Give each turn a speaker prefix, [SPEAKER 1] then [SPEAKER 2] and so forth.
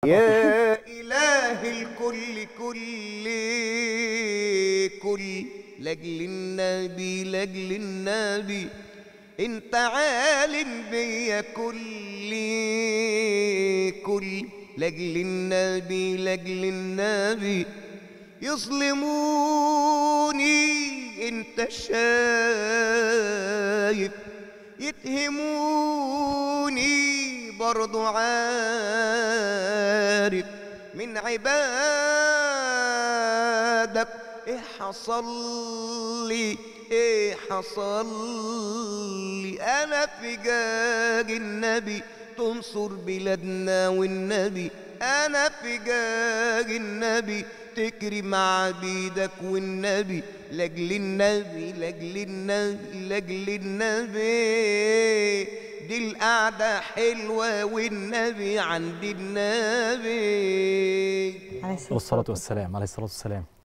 [SPEAKER 1] يا إله الكل كل لأجل النبي لأجل النبي انت عالم بيا كل لأجل النبي لأجل النبي يظلموني انت شايف يتهموني برضو عارف من عبادك ايه حصل لي ايه حصل لي انا في جاج النبي تنصر بلادنا والنبي انا في جاج النبي تكرم عبيدك والنبي لاجل النبي لاجل النبي لاجل النبي دي القعدة حلوة والنبي عند النبي
[SPEAKER 2] عليه الصلاة والسلام. عليه الصلاة والسلام.